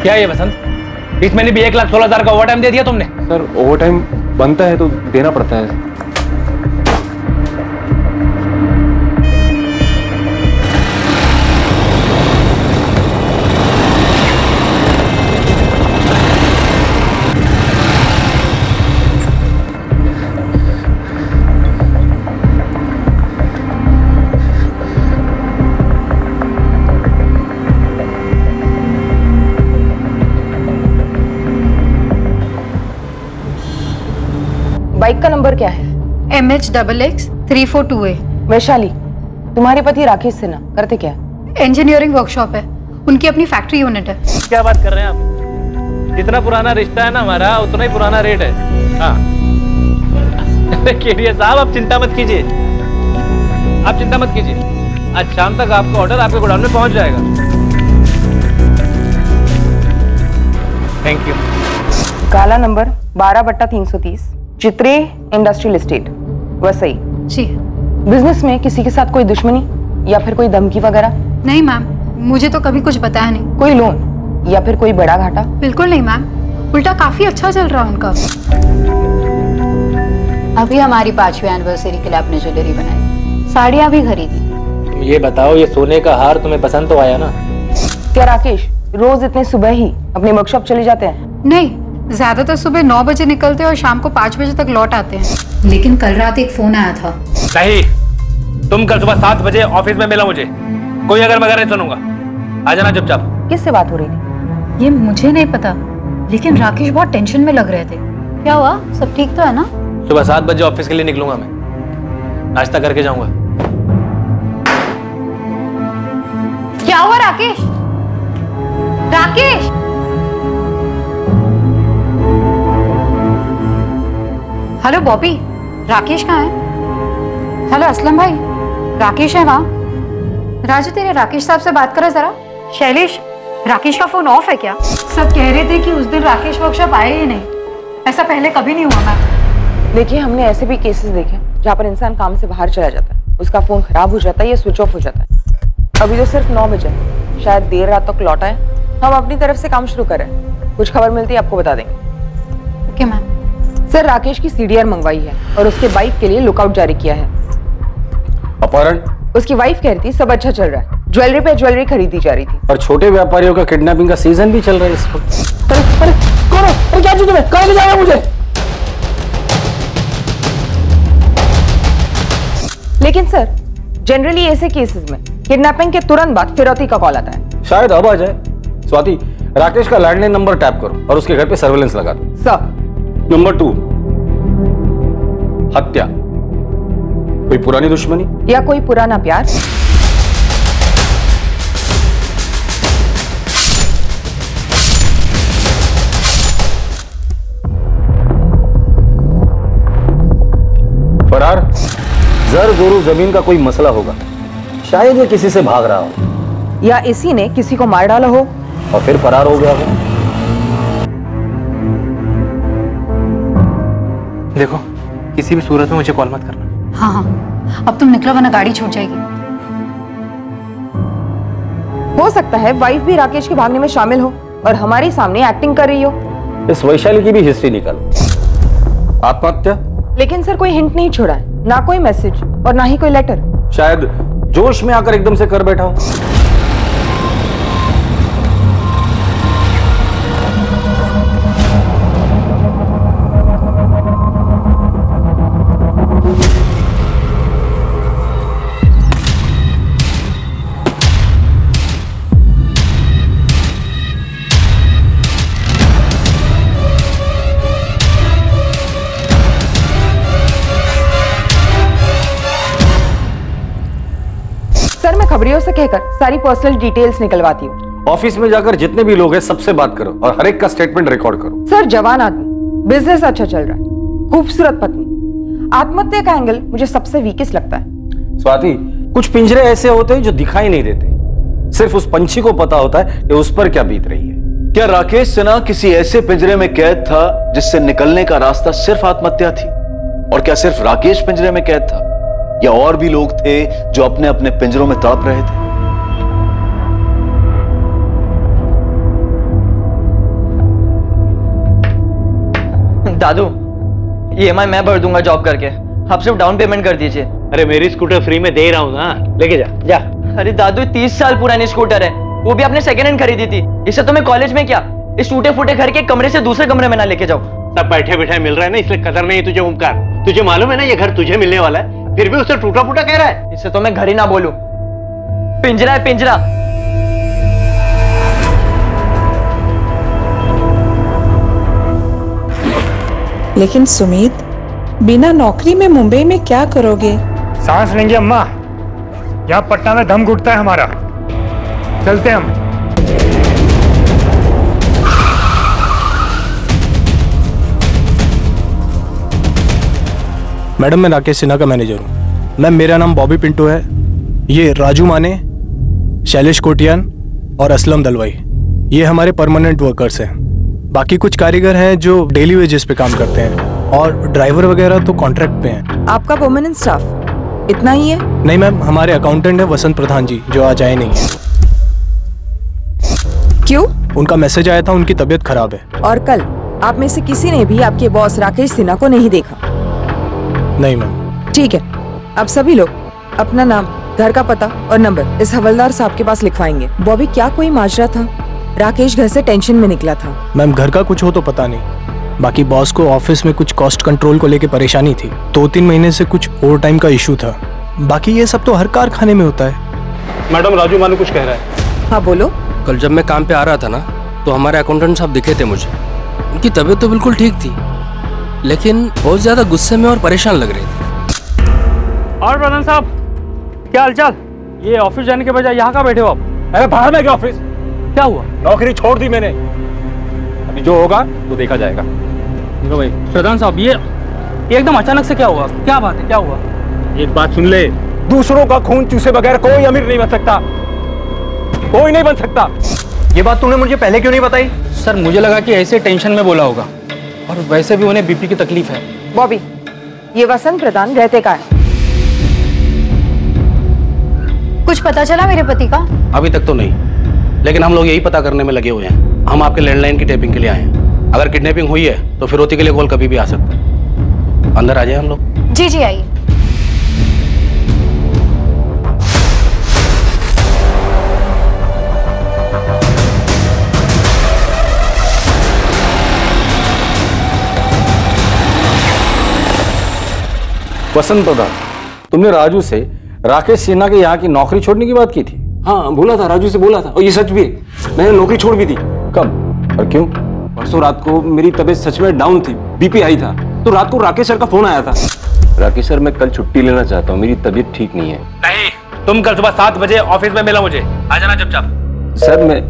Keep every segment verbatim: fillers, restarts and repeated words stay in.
क्या ये बसंत, इस महीने भी एक लाख सोलह हजार का ओवर टाइम दे दिया तुमने? सर ओवर टाइम बनता है तो देना पड़ता है। बाइक का नंबर क्या है? M H double X three four two A. Vaishali, तुम्हारे पति राकेश सिन्हा करते क्या? इंजीनियरिंग वर्कशॉप है, उनकी अपनी फैक्ट्री यूनिट है। क्या बात कर रहे हैं आप? जितना पुराना रिश्ता है ना हमारा, उतना ही पुराना रेट है। हाँ केडिया साहब, आप चिंता मत कीजिए, आप चिंता मत कीजिए। आज शाम तक आपका ऑर्डर आपके गोडाउन में पहुंच जाएगा। Thank you. काला नंबर बारह बट्टा तीन सौ तीस, चित्रे इंडस्ट्रियल एस्टेट, वसई। जी। बिजनेस में किसी के साथ कोई दुश्मनी या फिर कोई धमकी वगैरह? नहीं मैम, मुझे तो कभी कुछ बताया नहीं। कोई लोन या फिर कोई बड़ा घाटा? बिल्कुल नहीं मैम, उल्टा काफी अच्छा चल रहा है उनका। अभी हमारी पांचवी एनिवर्सरी के लिए आपने ज्वेलरी बनाई, साड़ियाँ भी खरीदी थी। ये बताओ, ये सोने का हार तुम्हें पसंद तो आया ना? क्या राकेश रोज इतने सुबह ही अपने वर्कशॉप चले जाते हैं? नहीं, ज्यादातर सुबह नौ बजे निकलते हैं और शाम को पाँच बजे तक लौट आते हैं। लेकिन कल रात एक फोन आया था। नहीं, तुम कल सुबह सात बजे ऑफिस में मिला मुझे। कोई अगर मगर नहीं सुनूंगा। आ जाना चुपचाप। किससे बात हो रही थी? ये मुझे नहीं पता, लेकिन राकेश बहुत टेंशन में लग रहे थे। क्या हुआ, सब ठीक तो है ना? सुबह सात बजे ऑफिस के लिए निकलूंगा मैं, नाश्ता करके जाऊंगा। क्या हुआ राकेश? राकेश! हेलो बॉबी, राकेश कहाँ है? हेलो असलम भाई, राकेश है वहाँ? राजू तेरे राकेश साहब से बात करो जरा। शैलेश, राकेश का फोन ऑफ है क्या? सब कह रहे थे कि उस दिन राकेश वर्कशॉप आए ही नहीं। ऐसा पहले कभी नहीं हुआ मैम। देखिए, हमने ऐसे भी केसेस देखे जहाँ पर इंसान काम से बाहर चला जाता है, उसका फोन खराब हो जाता है या स्विच ऑफ हो जाता है। अभी तो सिर्फ नौ बजे, शायद देर रात तक लौटा है। हम अपनी तरफ से काम शुरू करें, कुछ खबर मिलती है आपको बता देंगे। Okay ma'am. सर, राकेश की सीडीआर मंगवाई है और उसके बाइक के लिए लुकआउट जारी किया है। अपहरण? उसकी वाइफ कह रही थी सब अच्छा चल रहा है, ज्वेलरी पे ज्वेलरी खरीदी जा रही थी। और छोटे व्यापारियों का किडनैपिंग का सीजन भी चल रहा है इस वक्त। अरे अरे कौन है? अरे क्या तुम्हें कहाँ ले जाएगा मुझे? लेकिन सर, जनरली ऐसे केसेस में किडनैपिंग के तुरंत बाद फिरौती का कॉल आता है। शायद अब आ जाए। स्वाति, राकेश का लैंडलाइन नंबर टैप करो और उसके घर पे सर्वेलेंस लगा दो। सर। नंबर टू, हत्या। कोई पुरानी दुश्मनी या कोई पुराना प्यार? फरार? जर जोरू जमीन का कोई मसला होगा, शायद ये किसी से भाग रहा हो, या इसी ने किसी को मार डाला हो और फिर फरार हो गया हो। देखो, किसी भी सूरत में मुझे कॉल मत करना। हाँ हाँ, अब तुम निकलो वरना गाड़ी छूट जाएगी। हो सकता है वाइफ भी राकेश के भागने में शामिल हो और हमारे सामने एक्टिंग कर रही हो। इस वैशाली की भी हिस्ट्री निकालो। आत्महत्या? लेकिन सर, कोई हिंट नहीं छोड़ा है, ना कोई मैसेज और ना ही कोई लेटर। शायद जोश में आकर एकदम से कर बैठा हो। खबरियों से कहकर सारी पर्सनल डिटेल्स निकलवाती हूँ। ऑफिस में जाकर जितने भी लोग हैं सबसे बात करो और हर एक का स्टेटमेंट रिकॉर्ड करो। सर, जवान आदमी, बिजनेस अच्छा चल रहा है, खूबसूरत पत्नी, आत्महत्या का एंगल मुझे सबसे वीकेस्ट लगता है। स्वाति, कुछ पिंजरे ऐसे होते हैं जो दिखाई नहीं देते, सिर्फ उस पंछी को पता होता है कि उस पर क्या बीत रही है। क्या राकेश सिन्हा किसी ऐसे पिंजरे में कैद था जिससे निकलने का रास्ता सिर्फ आत्महत्या थी? और क्या सिर्फ राकेश पिंजरे में कैद था या और भी लोग थे जो अपने अपने पिंजरों में तड़प रहे थे? दादू, ई एम आई मैं भर दूंगा जॉब करके, आप सिर्फ डाउन पेमेंट कर दीजिए। अरे मेरी स्कूटर फ्री में दे रहा हूँ ना, लेके जा जा। अरे दादू, तीस साल पुरानी स्कूटर है, वो भी आपने सेकेंड हैंड खरीदी थी। इससे तो मैं कॉलेज में क्या, इस टूटे फूटे घर के कमरे से दूसरे कमरे में ना लेके जाओ। सब बैठे बैठे मिल रहा है ना, इसलिए कदर नहीं तुझे ओमकार। तुझे मालूम है ना ये घर तुझे मिलने वाला है, फिर भी उसे टूटा फूटा कह रहा है। इससे तो मैं घर ही ना बोलूं, पिंजरा है पिंजरा। लेकिन सुमित, बिना नौकरी में मुंबई में क्या करोगे? सांस लेंगे अम्मा, यहाँ पटना में दम घुटता है हमारा। चलते हम। मैडम, मैं राकेश सिन्हा का मैनेजर हूँ। मैम, मेरा नाम बॉबी पिंटू है। ये राजू माने, शैलेश कोटियान और असलम दलवाई, ये हमारे परमानेंट वर्कर्स हैं। बाकी कुछ कारीगर हैं जो डेली वेजेस पे काम करते हैं, और ड्राइवर वगैरह तो कॉन्ट्रैक्ट पे हैं। आपका परमानेंट स्टाफ इतना ही है? नहीं मैम, हमारे अकाउंटेंट है वसंत प्रधान जी, जो आज आए नहीं है। क्यों? उनका मैसेज आया था, उनकी तबीयत खराब है। और कल आप में से किसी ने भी आपके बॉस राकेश सिन्हा को नहीं देखा? नहीं मैम। ठीक है, अब सभी लोग अपना नाम, घर का पता और नंबर इस हवलदार साहब के पास लिखवाएंगे। बॉबी, क्या कोई माजरा था? राकेश घर से टेंशन में निकला था। मैम, घर का कुछ हो तो पता नहीं, बाकी बॉस को ऑफिस में कुछ कॉस्ट कंट्रोल को लेके परेशानी थी। दो तीन महीने से कुछ ओवर टाइम का इशू था। बाकी ये सब तो हर कारखाने में होता है। मैडम, राजू मानू कुछ कह रहा है। हाँ बोलो। कल जब मैं काम पे आ रहा था ना, तो हमारे अकाउंटेंट साहब दिखे थे मुझे। उनकी तबीयत तो बिल्कुल ठीक थी, लेकिन बहुत ज्यादा गुस्से में और परेशान लग रहे थे। और प्रधान साहब, क्या हालचाल? ये ऑफिस जाने के बजाय यहाँ का बैठे हो आप? अरे बाहर में क्या ऑफिस? क्या हुआ? नौकरी छोड़ दी मैंने, अभी जो होगा तो देखा जाएगा। देखो भाई प्रधान साहब, ये एकदम अचानक से क्या हुआ? क्या बात है, क्या हुआ? एक बात सुन ले, दूसरों का खून चूसे बगैर कोई अमीर नहीं बन सकता, कोई नहीं बन सकता। ये बात तूने मुझे पहले क्यों नहीं बताई? सर, मुझे लगा कि ऐसे टेंशन में बोला होगा, और वैसे भी उन्हें बीपी की तकलीफ है। बॉबी, ये वसंत प्रधान रहते का है? कुछ पता चला मेरे पति का? अभी तक तो नहीं, लेकिन हम लोग यही पता करने में लगे हुए हैं। हम आपके लैंडलाइन की टेपिंग के लिए आए हैं। अगर किडनैपिंग हुई है तो फिरौती के लिए कॉल कभी भी आ सकता है। अंदर आ जाए हम लोग। जी जी आइए। वसंत प्रधान, तुमने राजू से राकेश सिन्हा के यहाँ की नौकरी छोड़ने की बात की थी? हाँ, बोला था, राजू से बोला था, और ये सच भी है। मैंने नौकरी छोड़ भी दी। कब और क्यों? परसों रात को मेरी तबीयत सच में डाउन थी, बीपी आई था, तो रात को राकेश सर का फोन आया था। राकेश सर, मैं कल छुट्टी लेना चाहता हूँ, मेरी तबीयत ठीक नहीं है। नहीं, तुम कल सुबह सात बजे ऑफिस में मिला मुझे, आ जाना चुपचाप। सर, मैं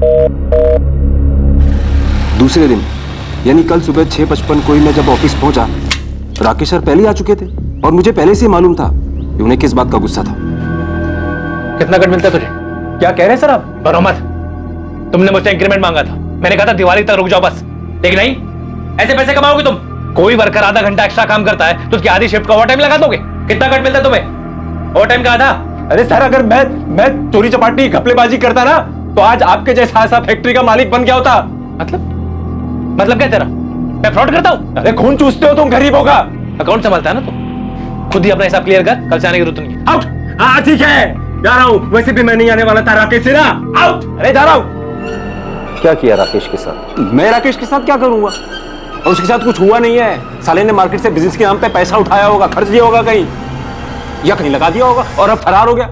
दूसरे दिन यानी कल सुबह छह पचपन को ही मैं जब ऑफिस पहुंचा, राकेश सर पहले आ चुके थे, और मुझे पहले से मालूम था कि उन्हें किस बात का गुस्सा था। कितना कट मिलता है तुझे? क्या कह रहे हैं सर आप? बनो मत। तुमने मुझसे इंक्रीमेंट मांगा था, मैंने कहा था दिवाली तक रुक जाओ बस, लेकिन नहीं, ऐसे पैसे कमाओगे तुम। कोई वर्कर आधा घंटा एक्स्ट्रा काम करता है तो उसकी आधी शिफ्ट का ओवर टाइम लगा दोगे। कितना कट मिलता है तुम्हें ओवर टाइम का आधा? अरे सर, अगर मैं मैं चोरी चपाटी घपलेबाजी करता ना, तो आज आपके जैसा ऐसा फैक्ट्री का मालिक बन गया होता। मतलब मतलब क्या तेरा? मैं फ्रॉड करता हूँ? अरे खून चूसते हो तुम गरीबों का। अकाउंट संभालता है ना तू, खुद ही अपना हिसाब क्लियर कर, कल से आने की जरूरत नहीं। आउट। हाँ ठीक है, जा रहा हूँ। वैसे भी मैं नहीं आने वाला था राकेश सिन्हा। आउट। अरे जा रहा हूँ। क्या किया राकेश के साथ? मैं राकेश के साथ क्या करूंगा? और उसके साथ कुछ हुआ नहीं है। साले ने मार्केट से बिजनेस के नाम पे पैसा उठाया होगा, खर्च दिया होगा कहीं, या कहीं लगा दिया होगा, और अब फरार हो गया।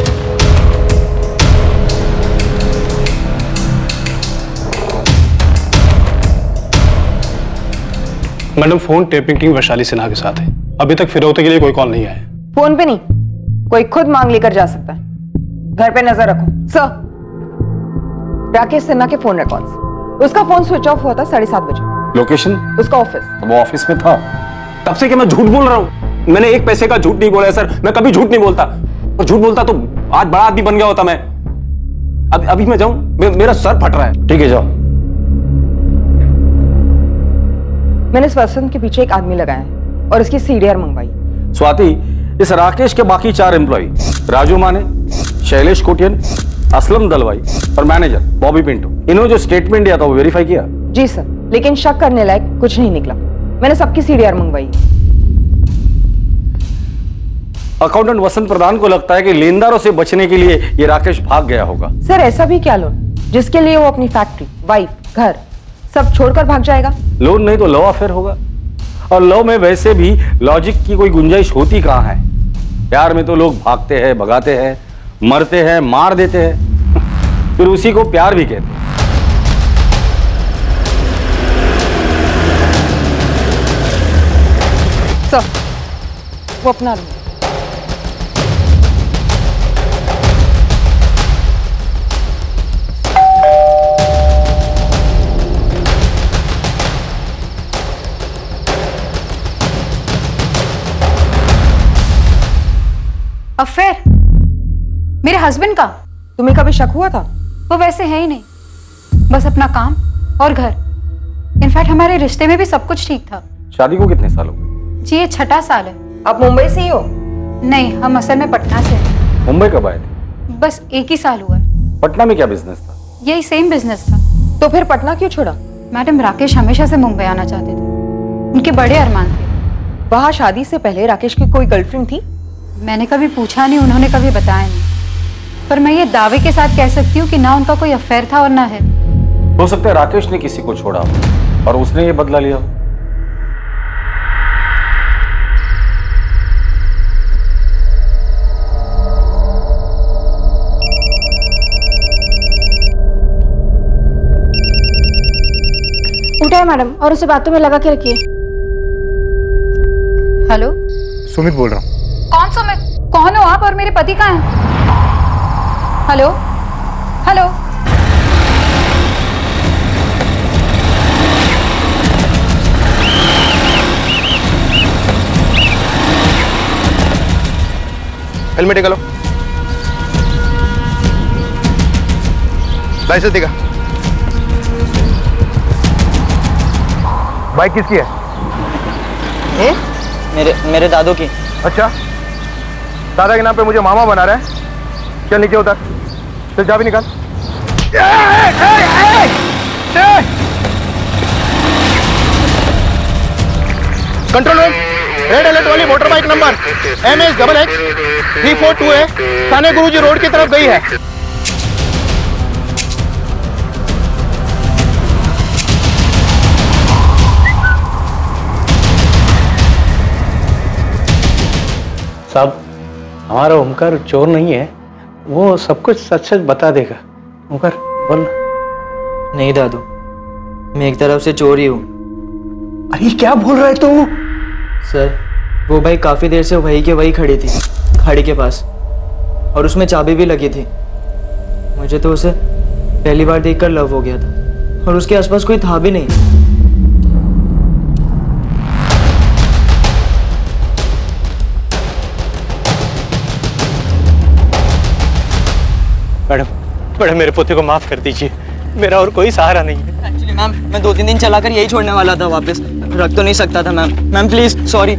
Madam, phone tapping king Vaishali Sinha के साथ है। अभी तक फिरौती के लिए कोई कॉल नहीं आया। फोन पे नहीं, कोई खुद मांग लेकर जा सकता है। घर पे नजर रखो। सर, राकेश सिन्हा के फोन रिकॉर्ड्स। उसका फोन स्विच ऑफ हुआ था साढ़े सात बजे। लोकेशन? उसका ऑफिस। वो ऑफिस में था। तब से क्या मैं झूठ बोल रहा हूं? मैंने एक पैसे का झूठ नहीं बोला है सर। मैं कभी झूठ नहीं बोलता, और झूठ बोलता तो आज बड़ा आदमी बन गया होता मैं। अब अभी मैं जाऊं? मे, मेरा सर फट रहा है। ठीक है, जाओ। मैंने इस वसंत के पीछे एक आदमी लगाया है और इसकी सीडीआर मंगवाई। स्वाति, इस राकेश के बाकी चार एम्प्लॉय, राजू माने, शैलेश कोटियन, असलम दलवाई और मैनेजर बॉबी पिंटू, इन्होंने जो स्टेटमेंट दिया था वो वेरीफाई किया? जी सर, लेकिन शक करने लायक कुछ नहीं निकला। मैंने सबकी सीडीआर मंगवाई। अकाउंटेंट वसंत प्रधान को लगता है कि लेनदारों से बचने के लिए ये राकेश भाग गया होगा। सर ऐसा भी क्या लोन जिसके लिए वो अपनी फैक्ट्री, वाइफ, घर सब छोड़कर भाग जाएगा? लोन नहीं तो लव अफेयर होगा, और लव में वैसे भी लॉजिक की कोई गुंजाइश होती कहां है। प्यार में तो लोग भागते हैं, भगाते हैं, मरते हैं, मार देते हैं, फिर उसी को प्यार भी कहते हैं। सर वो अपना रूम। अफेयर मेरे हस्बैंड का? तुम्हें कभी शक हुआ था? वो वैसे है ही नहीं, बस अपना काम और घर। इनफैक्ट हमारे रिश्ते में भी सब कुछ ठीक था। शादी को कितने साल हो गए? जी ये छठा साल है। आप मुंबई से ही हो? नहीं, हम असल में पटना से हैं। मुंबई कब आए थे? बस एक ही साल हुआ है। पटना में क्या बिजनेस था? यही सेम बिजनेस था। तो फिर पटना क्यों छोड़ा? मैडम राकेश हमेशा से मुंबई आना चाहते थे, उनके बड़े अरमान थे। वहाँ शादी से पहले राकेश की कोई गर्लफ्रेंड थी? मैंने कभी पूछा नहीं, उन्होंने कभी बताया नहीं, पर मैं ये दावे के साथ कह सकती हूँ कि ना उनका कोई अफेयर था और ना है। हो सकता है राकेश ने किसी को छोड़ा और उसने ये बदला लिया। उठाए मैडम और उसे बातों में लगा के रखिए। हेलो, सुमित बोल रहा हूँ। कौन सुमित? कौन हो आप और मेरे पति कहाँ हैं? हेलो हेलो हेलमेट निकालो, लाइसेंस दिखा। बाइक किसकी है? ए? मेरे मेरे दादू की। अच्छा, दादा के नाम पे मुझे मामा बना रहा है। चल नीचे उतर, चल चाबी निकाल। कंट्रोल रूम, रेड अलर्ट वाली motor bike number M H double X three four two है, साने गुरुजी रोड की तरफ गई है। साहब, हमारा ओमकार चोर नहीं है, वो सब कुछ सच सच बता देगा। ओमकार बोल। नहीं दादू, मैं एक तरफ से चोर ही हूँ। अरे क्या बोल रहा है तू? सर वो बाइक काफी देर से वही के वही खड़ी थी, खाड़ी के पास, और उसमें चाबी भी लगी थी। मुझे तो उसे पहली बार देखकर लव हो गया था, और उसके आसपास कोई था भी नहीं। मैडम, मैडम मेरे पोते को माफ कर दीजिए, मेरा और कोई सहारा नहीं है। एक्चुअली मैम, मैं दो तीन दिन चलाकर यही छोड़ने वाला था, वापस रख तो नहीं सकता था मैम। Ma'am please, sorry.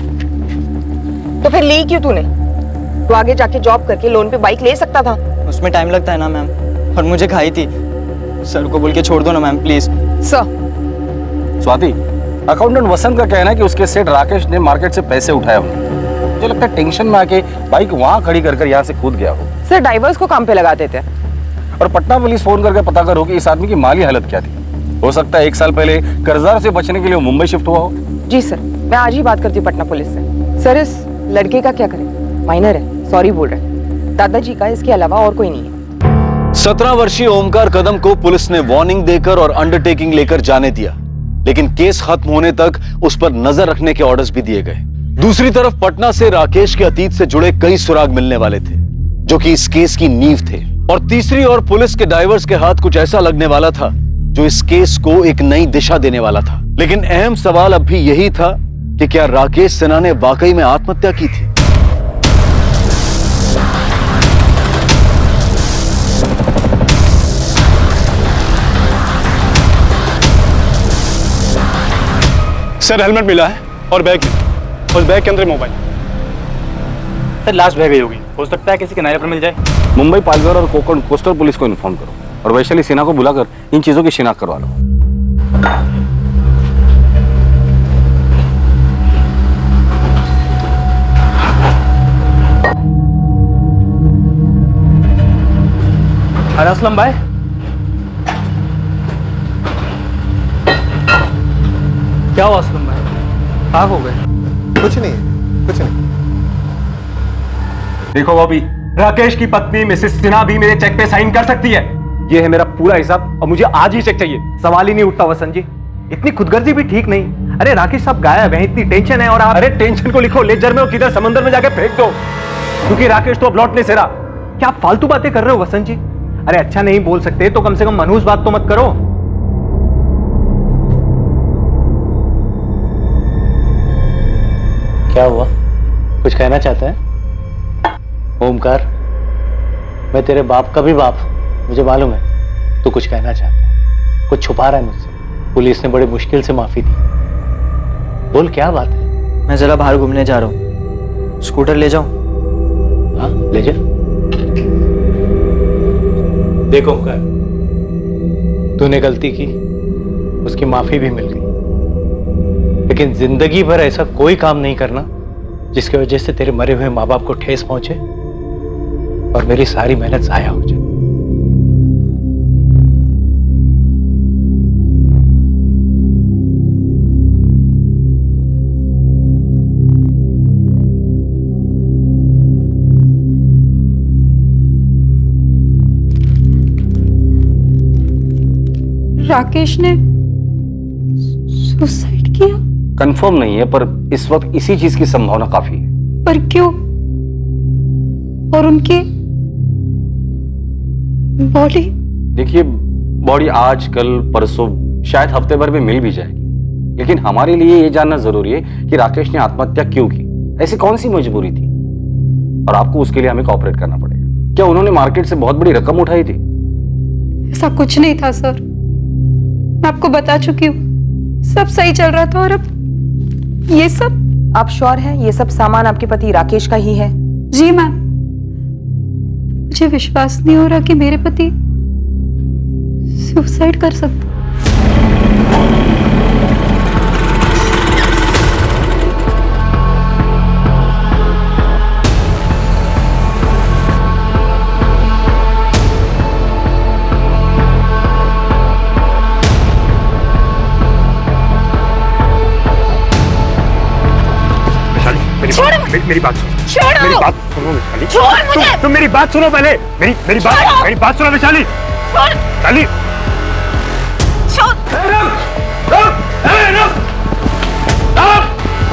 तो फिर ली क्यों तूने? तू आगे जाके जॉब करके लोन पे बाइक ले सकता था। उसमें टाइम लगता है ना मैम, और मुझे खाई थी। सर को बोल के छोड़ दो ना ma'am, please. Sir. Swati, accountant Vasant का कहना है कि उसके सेठ राकेश ने मार्केट से पैसे उठाए होंगे। मुझे लगता है टेंशन में आके बाइक वहां खड़ी कर कर यहाँ से कूद गया हो। सर ड्राइवर्स को काम पे लगा देते। और पटना पुलिस फोन करके पता करो कि इस आदमी की माली हालत क्या थी। हो सकता है एक साल पहले कर्जदार से बचने के लिए मुंबई शिफ्ट हुआ हो। जी सर, मैं आज ही बात करती हूँ पटना पुलिस से। सर इस लड़के का क्या करें? माइनर है, सॉरी बोल रहे हैं। दादाजी का इसके अलावा और कोई नहीं है। सत्रह वर्षीय ओमकार कदम को पुलिस ने वार्निंग देकर और अंडरटेकिंग लेकर जाने दिया, लेकिन केस खत्म होने तक उस पर नजर रखने के ऑर्डर्स भी दिए गए। दूसरी तरफ पटना से राकेश के अतीत से जुड़े कई सुराग मिलने वाले थे, जो कि इस केस की नींव थे। और तीसरी ओर पुलिस के डाइवर्स के हाथ कुछ ऐसा लगने वाला था जो इस केस को एक नई दिशा देने वाला था। लेकिन अहम सवाल अब भी यही था कि क्या राकेश सिन्हा ने वाकई में आत्महत्या की थी? सर हेलमेट मिला है और बैग मिला, उस बैग के अंदर मोबाइल। सर लास्ट बैग होगी, हो सकता है किसी किनारे पर मिल जाए। मुंबई, पालघर और कोकण कोस्टल पुलिस को इन्फॉर्म करो और वैशाली सेना को बुलाकर इन चीजों की शिनाख्त करवा लो। अरे असलम भाई, क्या हुआ असलम भाई? कहाँ हो गए? कुछ नहीं, कुछ नहीं। देखो बॉबी, राकेश की पत्नी मिसेस सिन्हा भी मेरे चेक पे साइन कर सकती है। ये है मेरा पूरा हिसाब और मुझे आज ही चेक चाहिए। सवाल ही नहीं उठता वसंत जी, इतनी खुदगर्जी भी ठीक नहीं। अरे राकेश साहब गायब है, इतनी टेंशन है और आप। अरे टेंशन को लिखो लेजर में और किधर समंदर में जाके फेंक दो, क्योंकि राकेश तो अब लौट नहीं से रहा। क्या आप फालतू बातें कर रहे हो वसंत जी? अरे अच्छा नहीं बोल सकते तो कम से कम मनहूस बात तो मत करो। क्या हुआ? कुछ कहना चाहता है? ओमकार, मैं तेरे बाप का भी बाप, मुझे मालूम है तू कुछ कहना चाहता है, कुछ छुपा रहा है मुझसे। पुलिस ने बड़ी मुश्किल से माफी दी, बोल क्या बात है? मैं जरा बाहर घूमने जा रहा हूँ, स्कूटर ले जाऊं? हाँ ले जा। देखो ओमकार, तूने गलती की, उसकी माफी भी मिल गई, लेकिन जिंदगी भर ऐसा कोई काम नहीं करना जिसकी वजह से तेरे मरे हुए माँ बाप को ठेस पहुंचे और मेरी सारी मेहनत जाया हो जाए। राकेश ने सुसाइड किया? कंफर्म नहीं है, पर इस वक्त इसी चीज की संभावना काफी है। पर क्यों? और उनकी बॉडी? देखिए, बॉडी आज कल परसों शायद हफ्ते भर में मिल भी जाएगी, लेकिन हमारे लिए ये जानना जरूरी है कि राकेश ने आत्महत्या क्यों की, ऐसी कौन सी मजबूरी थी, और आपको उसके लिए हमें कॉपरेट करना पड़ेगा। क्या उन्होंने मार्केट से बहुत बड़ी रकम उठाई थी? ऐसा कुछ नहीं था सर, मैं आपको बता चुकी हूँ, सब सही चल रहा था और अब ये सब। आप श्योर हैं ये सब सामान आपके पति राकेश का ही है? जी मैम, मुझे विश्वास नहीं हो रहा कि मेरे पति सुसाइड कर सकते। मेरी, मेरी बात सुनो, छोड़ो। मेरी बात सुनो वैशाली, छोड़ मुझे। तुम, तुम मेरी बात सुनो पहले, मेरी मेरी बात मेरी बात सुनो वैशाली। छोड़। वैशाली, छोड़। रुक, रुक, ए, रुक, रुक।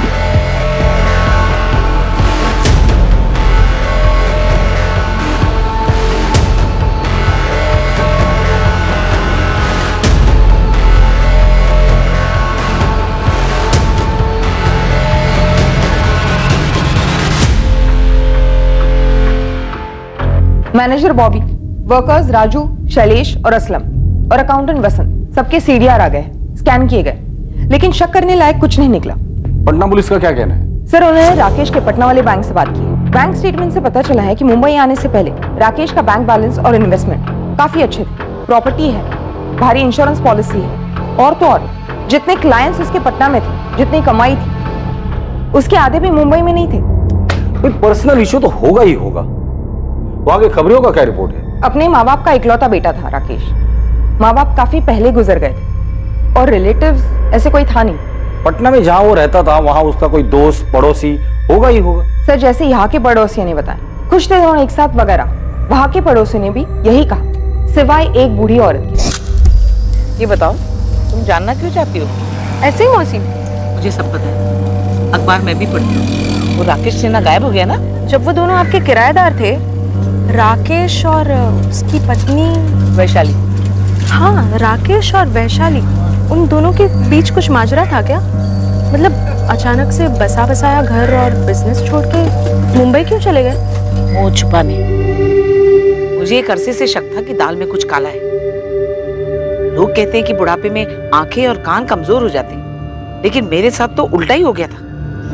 Manager Bobby, workers Raju, Shailesh और असलम और अकाउंटेंट वसंत, सबके सीडीआर आ गए, स्कैन किए गए, लेकिन शक करने लायक कुछ नहीं निकला। पटना पुलिस का क्या कहना है? सर, उन्होंने राकेश के पटना वाले बैंक से बात की। बैंक स्टेटमेंट से पता चला है कि मुंबई आने से पहले राकेश का बैंक बैलेंस और इन्वेस्टमेंट काफी अच्छे थे, प्रॉपर्टी है, भारी इंश्योरेंस पॉलिसी है, और तो और जितने क्लाइंट्स उसके पटना में थे, जितनी कमाई थी, उसके आधे भी मुंबई में नहीं थे। कोई पर्सनल इश्यू तो होगा ही होगा। वहां के खबरियों का क्या रिपोर्ट है? अपने माँ बाप का इकलौता बेटा था राकेश। माँ बाप काफी पहले गुजर गए थे और रिलेटिव्स ऐसे कोई था नहीं। पटना में जहां वो रहता था वहां उसका कोई दोस्त पड़ोसी होगा ही होगा। सर, जैसे यहाँ के पड़ोसियों ने बताया, खुश थे दोनों एक साथ वगैरह, वहां के पड़ोसियों ने भी यही कहा, सिवाय एक बूढ़ी औरत की। ये बताओ, तुम जानना क्यों चाहती हो? ऐसे ही मौसी, मुझे सब पता है, अखबार में भी पढ़ती हूँ। वो राकेश सिन्हा गायब हो गया ना? जब वो दोनों आपके किराएदार थे, राकेश और उसकी पत्नी वैशाली। हाँ, राकेश और वैशाली, उन दोनों के बीच कुछ माजरा था क्या? मतलब अचानक से बसा बसाया घर और बिजनेस छोड़ के मुंबई क्यों चले गए? मुंह छुपाने। मुझे एक अरसे से शक था कि दाल में कुछ काला है। लोग कहते हैं कि बुढ़ापे में आंखें और कान कमजोर हो जाते हैं, लेकिन मेरे साथ तो उल्टा ही हो गया था।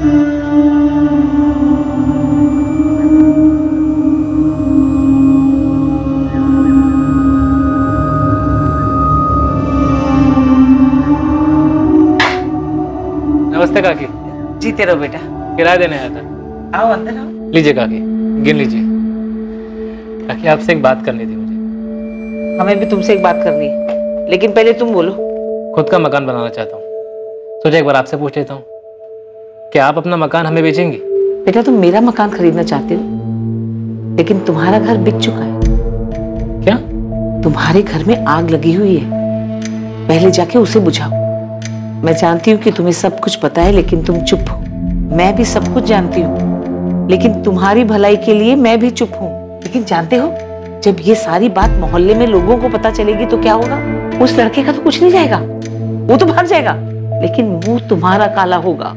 नमस्ते काकी। जीते रहो बेटा। किराया देने आया था। आओ अंदर आओ। लीजिए काकी, गिन लीजिए। काकी, आपसे एक बात करनी थी मुझे। हमें भी तुमसे एक बात करनी है, लेकिन पहले तुम बोलो। खुद का मकान बनाना चाहता हूँ, सोचा एक बार आपसे पूछ लेता हूँ, क्या आप अपना मकान हमें बेचेंगी? बेटा तुम मेरा मकान खरीदना चाहते हो, लेकिन तुम्हारा घर बिक चुका है। क्या? तुम्हारे घर में आग लगी हुई है, पहले जाके उसे बुझाओ। मैं जानती हूँ कि तुम्हें सब कुछ पता है, लेकिन तुम चुप हो। मैं भी सब कुछ जानती हूँ, लेकिन तुम्हारी भलाई के लिए मैं भी चुप हूँ। लेकिन जानते हो, जब ये सारी बात मोहल्ले में लोगों को पता चलेगी तो क्या होगा? उस लड़के का तो कुछ नहीं जाएगा, वो तो भाग जाएगा, लेकिन मुंह तुम्हारा काला होगा।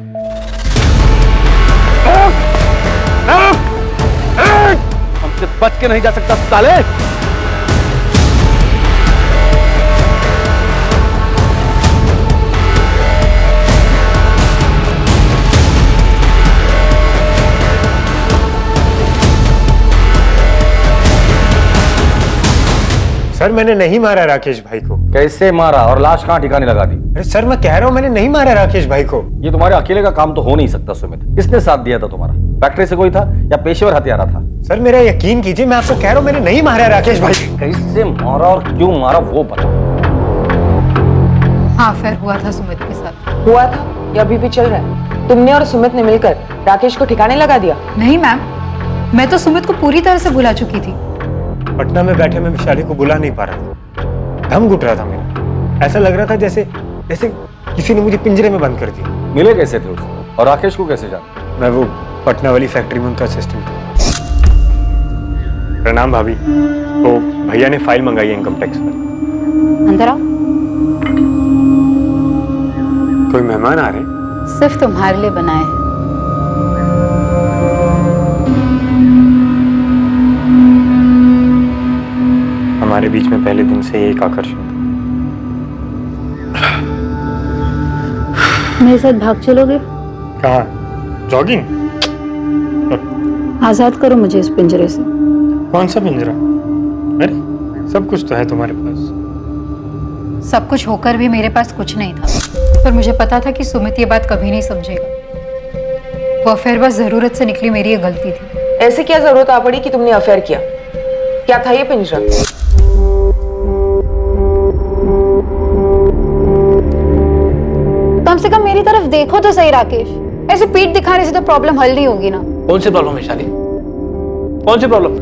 हमसे बच के नहीं जा सकता साले। सर मैंने नहीं मारा राकेश भाई को। कैसे मारा और लाश कहाँ ठिकाने लगा दी? अरे सर मैं कह रहा हूँ मैंने नहीं मारा राकेश भाई को। ये तुम्हारे अकेले का काम तो हो नहीं सकता सुमित। किसने साथ दिया था तुम्हारा? फैक्ट्री से कोई था या पेशेवर हत्यारा था? सर मेरा यकीन कीजिए, मैं आपको कह रहा हूँ मैंने नहीं मारा राकेश भाई। कैसे मारा और क्यों मारा वो बताओ। हाँ अफेयर हुआ था सुमित के साथ। हुआ था या अभी भी चल रहा है? तुमने और सुमित ने मिलकर राकेश को ठिकाने लगा दिया? नहीं मैम, मैं तो सुमित को पूरी तरह से भुला चुकी थी। पटना में बैठे मैं विशाली को बुला नहीं पा रहा था, दम घुट रहा था मेरा। ऐसा लग रहा था जैसे जैसे किसी ने मुझे पिंजरे में बंद कर दिया। मिले कैसे थे उससे और राकेश को कैसे जाना? मैं वो पटना वाली फैक्ट्री में उनका असिस्टेंट था। प्रणाम भाभी। तो भैया ने फाइल मंगाई है इनकम टैक्स पर। अंदर आओ। कोई मेहमान आ रहे हैं? सिर्फ तुम्हारे लिए बनाए हैं। हमारे बीच में पहले दिन से एक आकर्षण था। मेरे साथ भाग चलोगे? कहाँ? जॉगिंग? आजाद करो मुझे इस पिंजरे से। कौन सा पिंजरा? अरे सब कुछ तो है तुम्हारे पास। सब कुछ होकर भी मेरे पास कुछ नहीं था, पर मुझे पता था कि सुमित ये बात कभी नहीं समझेगा। वो अफेयर बस जरूरत से निकली, मेरी ये गलती थी। ऐसे क्या जरूरत आ पड़ी कि तुमने अफेयर किया? क्या था ये पिंजरा? कम से कम मेरी तरफ देखो तो सही राकेश। ऐसे पीठ दिखाने से तो प्रॉब्लम हल नहीं होगी ना। कौन सी प्रॉब्लम है शाली? कौन सी प्रॉब्लम?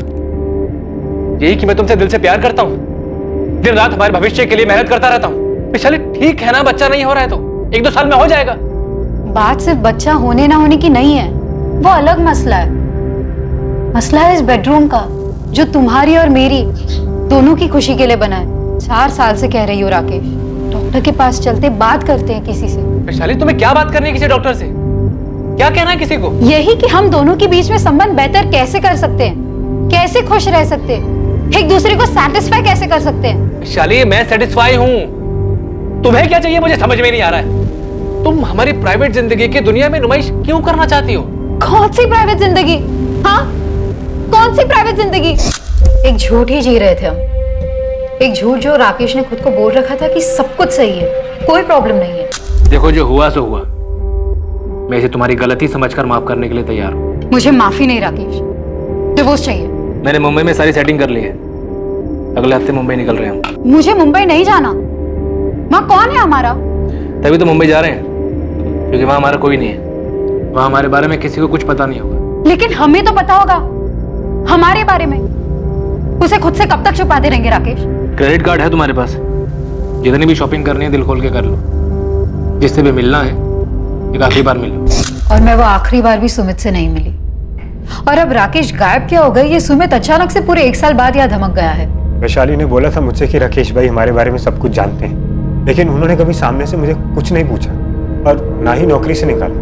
यही कि मैं तुमसे दिल से प्यार करता हूँ, दिन रात हमारे भविष्य के लिए मेहनत करता रहता हूँ। विशाली ठीक है ना, बच्चा नहीं हो रहा है तो एक दो साल में हो जाएगा। बात सिर्फ बच्चा होने ना होने की नहीं है, वो अलग मसला है। मसला है इस बेडरूम का, जो तुम्हारी और मेरी दोनों की खुशी के लिए बना है। चार साल से कह रही हो राकेश, डॉक्टर के पास चलते बात करते हैं किसी से। विशाली तुम्हें क्या बात करनी है किसी डॉक्टर से? क्या कहना है किसी को? यही कि हम दोनों के बीच में संबंध बेहतर कैसे कर सकते हैं, कैसे खुश रह सकते हैं, एक दूसरे को सैटिस्फाई कैसे कर सकते हैं। विशाली मैं सेटिस्फाई हूँ, तुम्हें क्या चाहिए मुझे समझ में नहीं आ रहा है। तुम हमारी प्राइवेट जिंदगी की दुनिया में नुमाइश क्यों करना चाहती हो? कौन सी प्राइवेट जिंदगी? हाँ कौन सी प्राइवेट जिंदगी? एक झूठ ही जी रहे थे हम, एक झूठ जो राकेश ने खुद को बोल रखा था कि सब कुछ सही है, कोई प्रॉब्लम नहीं है। देखो जो हुआ सो हुआ, मैं इसे तुम्हारी गलती समझकर माफ करने के लिए तैयार हूँ। मुझे माफी नहीं राकेश, डिवोर्स चाहिए। मैंने मुंबई में सारी सेटिंग कर ली है, अगले हफ्ते मुंबई निकल रहे हैं। मुझे मुंबई नहीं जाना। वहाँ कौन है हमारा? तभी तो मुंबई जा रहे हैं, क्योंकि वहाँ हमारा कोई नहीं है। वहाँ हमारे बारे में किसी को कुछ पता नहीं होगा। लेकिन हमें तो पता होगा हमारे बारे में। उसे खुद से कब तक छुपाते रहेंगे राकेश? क्रेडिट कार्ड है तुम्हारे पास, जितनी भी शॉपिंग करनी है दिल खोल के कर लो। जिससे भी मिलना है एक आखिरी बार मिलो। और मैं वो आखिरी बार भी सुमित से नहीं मिली। और अब राकेश गायब क्या हो गई, ये सुमित अचानक से पूरे एक साल बाद यहाँ धमक गया है। वैशाली ने बोला था मुझसे कि राकेश भाई हमारे बारे में सब कुछ जानते हैं, लेकिन उन्होंने कभी सामने से मुझे कुछ नहीं पूछा और ना ही नौकरी से निकाला।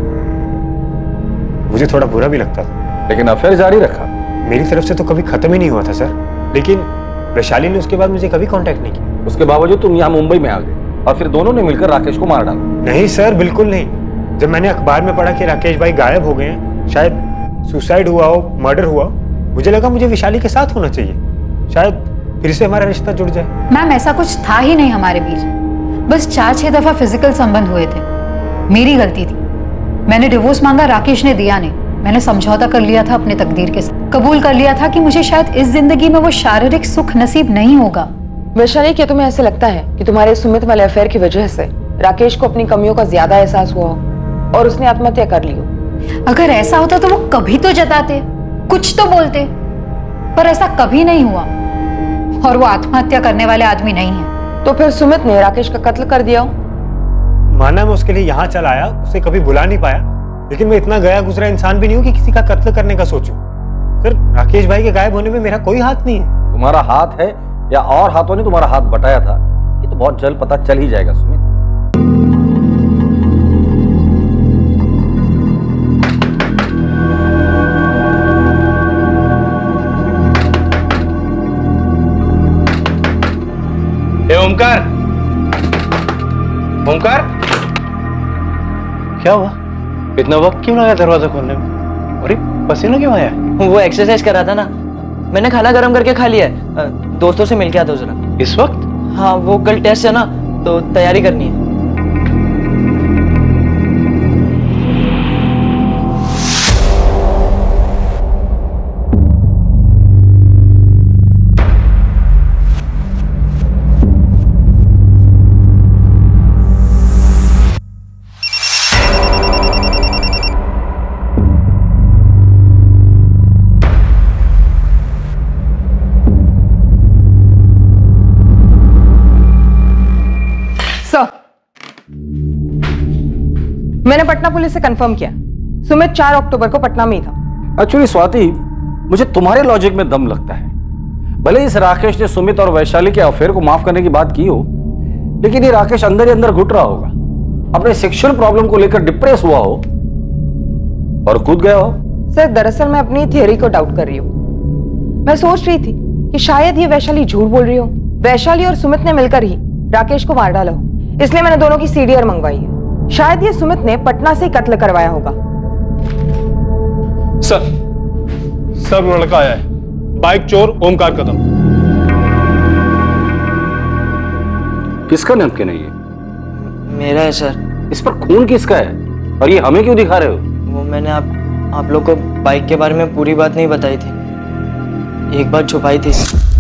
मुझे थोड़ा बुरा भी लगता था, लेकिन अफेयर जारी रखा। मेरी तरफ से तो कभी खत्म ही नहीं हुआ था सर, लेकिन वैशाली ने उसके बाद मुझे कभी कांटेक्ट नहीं किया। उसके बावजूद तुम यहाँ मुंबई में आ गए और फिर दोनों ने मिलकर राकेश को मार डाला। नहीं सर, बिल्कुल नहीं। जब मैंने अखबार में पढ़ा कि राकेश भाई गायब हो गए हैं, शायद सुसाइड हुआ हो, मर्डर हुआ, मुझे लगा मुझे विशाली के साथ होना चाहिए, शायद फिर से हमारा रिश्ता जुड़ जाए। मैम ऐसा कुछ था ही नहीं हमारे बीच, बस चार छह दफा फिजिकल संबंध हुए थे। मेरी गलती थी, मैंने डिवोर्स मांगा, राकेश ने दिया नहीं। मैंने समझौता कर लिया था अपने तकदीर के साथ, कबूल कर लिया था कि मुझे शायद इस जिंदगी में वो शारीरिक सुख नसीब नहीं होगा, वैशाली, क्या तुम्हें ऐसे लगता है कि तुम्हारे सुमित वाले अफेयर की वजह से राकेश को अपनी कमियों का ज्यादा एहसास हुआ हो और उसने आत्महत्या कर ली हो? अगर ऐसा होता तो वो कभी तो जताते, कुछ तो बोलते, पर ऐसा कभी नहीं हुआ और वो आत्महत्या करने वाले आदमी नहीं है। तो फिर सुमित ने राकेश का कत्ल कर दिया हो? माना मैं उसके लिए यहाँ चल आया, उसे कभी बुला नहीं पाया, लेकिन मैं इतना गया गुजरा इंसान भी नहीं हूँ कि किसी का कत्ल करने का सोचूं। सर, राकेश भाई के गायब होने में मेरा कोई हाथ नहीं है। तुम्हारा हाथ है या और हाथों ने तुम्हारा हाथ बटाया था, ये तो बहुत जल्द पता चल ही जाएगा सुमित। ए ओमकार, ओमकार, क्या हुआ? इतना वक्त क्यों लगा दरवाजा खोलने में? अरे पसीना क्यों आया? वो एक्सरसाइज कर रहा था ना, मैंने खाना गर्म करके खा लिया है। दोस्तों से मिल के आता हूँ जरा। इस वक्त? हाँ, वो कल टेस्ट है ना, तो तैयारी करनी है। मैंने पटना पुलिस से कंफर्म किया, सुमित चार अक्टूबर को पटना में ही था। एक्चुअली स्वाति, मुझे तुम्हारे लॉजिक में दम लगता है। भले इस राकेश ने सुमित और वैशाली के अफेयर को माफ करने की बात की हो, लेकिन ये राकेश अंदर ही अंदर घुट रहा होगा, अपने सेक्सुअल प्रॉब्लम को लेकर डिप्रेस हुआ हो और कूद गया हो। सर, दरअसल मैं अपनी थियरी को डाउट कर रही हूँ। मैं सोच रही थी कि शायद ये वैशाली झूठ बोल रही हो, वैशाली और सुमित ने मिलकर ही राकेश को मार डाला हो, इसलिए मैंने दोनों की सीडीआर मंगवाई है। शायद ये सुमित ने पटना से ही कत्ल करवाया होगा। सर, सर वो लड़का आया है, बाइक चोर ओमकार कदम। किसका नैपकिन है ये? मेरा है सर। इस पर खून किसका है और ये हमें क्यों दिखा रहे हो? वो मैंने आप आप लोग को बाइक के बारे में पूरी बात नहीं बताई थी, एक बात छुपाई थी।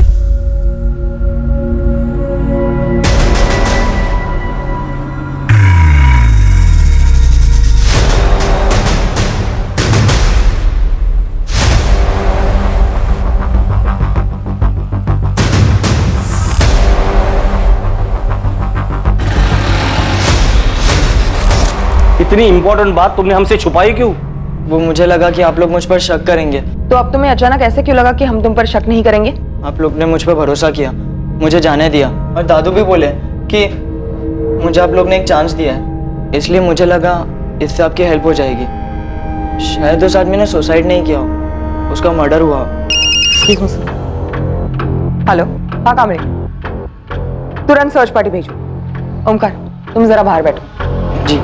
इतनी इंपॉर्टेंट बात तुमने हमसे छुपाई क्यों? वो मुझे लगा कि आप लोग मुझ पर शक करेंगे। तो अब तुम्हें अचानक ऐसे क्यों लगा कि हम तुम पर शक नहीं करेंगे? आप लोग ने मुझ पर भरोसा किया, मुझे जाने दिया, और दादू भी बोले कि मुझे आप लोग ने एक चांस दिया है, इसलिए मुझे लगा इससे आपकी हेल्प हो जाएगी। शायद उस आदमी ने सुसाइड नहीं किया हो, उसका मर्डर हुआ। ठीक हो सर। हेलो, हाँ कामरे, तुरंत सर्च पार्टी भेजो। ओमकार, तुम जरा बाहर बैठो। जी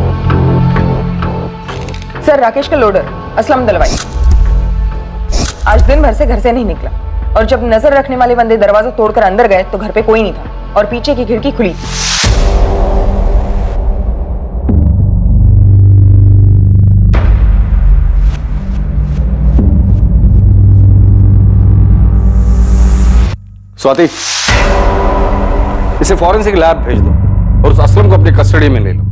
सर, राकेश का लोडर असलम दलवाई आज दिन भर से घर से नहीं निकला, और जब नजर रखने वाले बंदे दरवाजा तोड़कर अंदर गए तो घर पे कोई नहीं था और पीछे की खिड़की खुली थी। स्वाति, इसे फॉरेंसिक लैब भेज दो और उस असलम को अपनी कस्टडी में ले लो।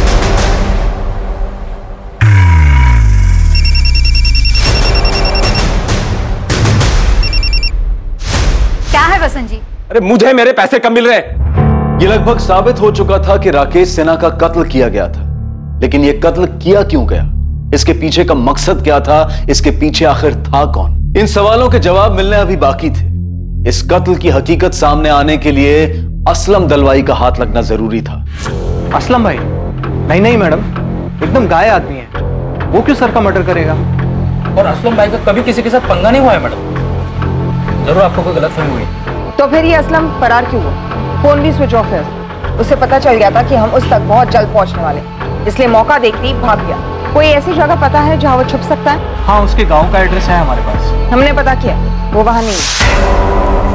क्या है वसंत जी? अरे मुझे मेरे पैसे कम मिल रहे हैं। ये लगभग साबित हो चुका था कि राकेश सिन्हा का कत्ल किया गया था, लेकिन यह कत्ल किया क्यों गया, इसके पीछे का मकसद क्या था, इसके पीछे आखिर था कौन, इन सवालों के जवाब मिलने अभी बाकी थे। इस कत्ल की हकीकत सामने आने के लिए असलम दलवाई का हाथ लगना जरूरी था। असलम भाई? नहीं नहीं मैडम, एकदम गाय आदमी है, वो क्यों सर का मर्डर करेगा? और असलम भाई का कभी किसी के साथ पंगा नहीं हुआ है मैडम, जरूर आपको कोई गलतफहमी हुई। तो फिर ये असलम फरार क्यों हुआ? फोन भी स्विच ऑफ है, उसे पता चल गया था कि हम उस तक बहुत जल्द पहुंचने वाले, इसलिए मौका देखते ही भाग गया। कोई ऐसी जगह पता है जहां वो छुप सकता है? हाँ, उसके गांव का एड्रेस है हमारे पास। हमने पता किया, वो वहां नहीं है।